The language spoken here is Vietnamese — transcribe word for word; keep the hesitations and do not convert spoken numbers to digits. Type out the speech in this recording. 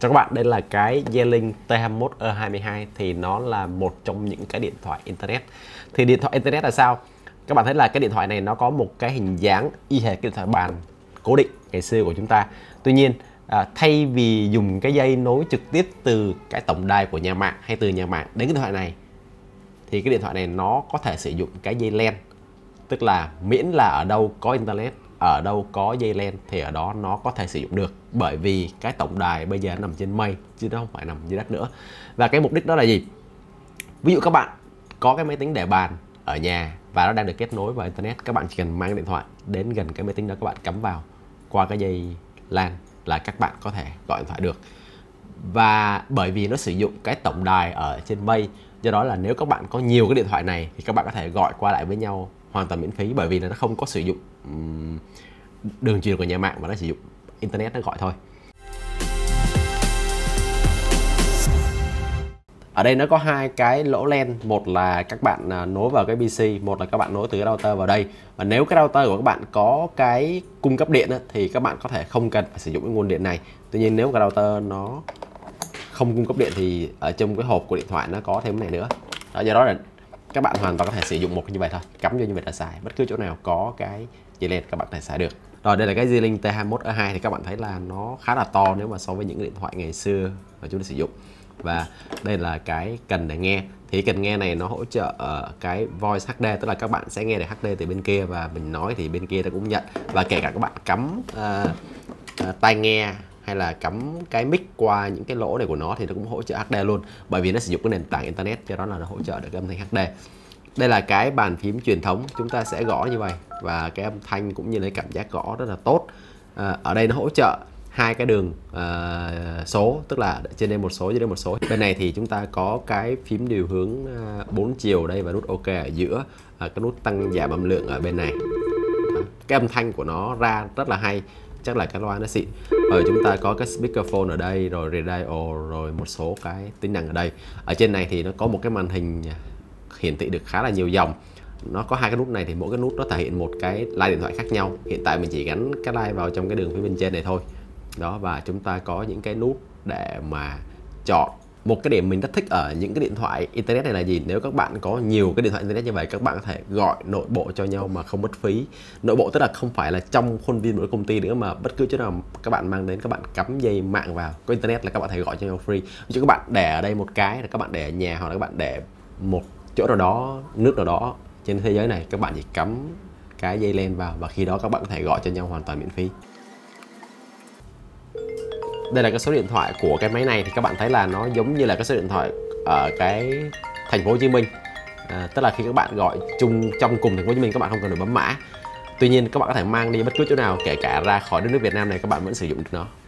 Cho các bạn, đây là cái J-Link T hai mươi mốt E hai mươi hai, thì nó là một trong những cái điện thoại internet. Thì điện thoại internet là sao? Các bạn thấy là cái điện thoại này nó có một cái hình dáng y hệt cái điện thoại bàn cố định ngày xưa của chúng ta. Tuy nhiên à, thay vì dùng cái dây nối trực tiếp từ cái tổng đài của nhà mạng hay từ nhà mạng đến cái điện thoại này, thì cái điện thoại này nó có thể sử dụng cái dây len. Tức là miễn là ở đâu có internet, ở đâu có dây len thì ở đó nó có thể sử dụng được. Bởi vì cái tổng đài bây giờ nó nằm trên mây chứ nó không phải nằm dưới đất nữa. Và cái mục đích đó là gì? Ví dụ các bạn có cái máy tính để bàn ở nhà và nó đang được kết nối vào internet, các bạn chỉ cần mang điện thoại đến gần cái máy tính đó, các bạn cắm vào qua cái dây LAN là các bạn có thể gọi điện thoại được. Và bởi vì nó sử dụng cái tổng đài ở trên mây, do đó là nếu các bạn có nhiều cái điện thoại này thì các bạn có thể gọi qua lại với nhau hoàn toàn miễn phí, bởi vì nó không có sử dụng um, đường truyền của nhà mạng mà nó sử dụng internet nó gọi thôi. Ở đây nó có hai cái lỗ len, một là các bạn nối vào cái pê xê, một là các bạn nối từ cái router vào đây. Và nếu cái router của các bạn có cái cung cấp điện thì các bạn có thể không cần phải sử dụng cái nguồn điện này. Tuy nhiên nếu cái router nó không cung cấp điện thì ở trong cái hộp của điện thoại nó có thêm cái này nữa. Đó, do đó là các bạn hoàn toàn có thể sử dụng một như vậy thôi, cắm vô như vậy là xài, bất cứ chỗ nào có cái dây len các bạn có thể xài được. Rồi, đây là cái J-Link T hai mươi mốt E hai, thì các bạn thấy là nó khá là to nếu mà so với những cái điện thoại ngày xưa mà chúng ta sử dụng. Và đây là cái cần để nghe, thì cần nghe này nó hỗ trợ uh, cái voice hát đê, tức là các bạn sẽ nghe được hát đê từ bên kia và mình nói thì bên kia nó cũng nhận. Và kể cả các bạn cắm uh, uh, tai nghe hay là cắm cái mic qua những cái lỗ này của nó thì nó cũng hỗ trợ hát đê luôn, bởi vì nó sử dụng cái nền tảng internet, cho đó là nó hỗ trợ được cái âm thanh hát đê. Đây là cái bàn phím truyền thống, chúng ta sẽ gõ như vậy và cái âm thanh cũng như là cảm giác gõ rất là tốt. À, ở đây nó hỗ trợ hai cái đường uh, số, tức là trên đây một số, dưới đây một số. Bên này thì chúng ta có cái phím điều hướng uh, bốn chiều đây và nút OK ở giữa, uh, cái nút tăng giảm âm lượng ở bên này. Đó. Cái âm thanh của nó ra rất là hay, chắc là cái loa nó xịn. Rồi chúng ta có cái speakerphone ở đây, rồi radio, rồi một số cái tính năng ở đây. Ở trên này thì nó có một cái màn hình hiển thị được khá là nhiều dòng. Nó có hai cái nút này thì mỗi cái nút nó thể hiện một cái line điện thoại khác nhau. Hiện tại mình chỉ gắn cái line vào trong cái đường phía bên trên này thôi. Đó, và chúng ta có những cái nút để mà chọn. Một cái điểm mình rất thích ở những cái điện thoại internet này là gì? Nếu các bạn có nhiều cái điện thoại internet như vậy, các bạn có thể gọi nội bộ cho nhau mà không mất phí. Nội bộ tức là không phải là trong khuôn viên một công ty nữa, mà bất cứ chỗ nào các bạn mang đến, các bạn cắm dây mạng vào có internet là các bạn thể gọi cho nhau free. Chứ các bạn để ở đây một cái là các bạn để ở nhà, hoặc là các bạn để một chỗ nào đó, nước nào đó trên thế giới này, các bạn chỉ cắm cái dây len vào và khi đó các bạn có thể gọi cho nhau hoàn toàn miễn phí. Đây là cái số điện thoại của cái máy này, thì các bạn thấy là nó giống như là cái số điện thoại ở cái thành phố Hồ Chí Minh. À, tức là khi các bạn gọi chung trong cùng thành phố Hồ Chí Minh, các bạn không cần phải bấm mã. Tuy nhiên các bạn có thể mang đi bất cứ chỗ nào, kể cả ra khỏi đất nước Việt Nam này, các bạn vẫn sử dụng được nó.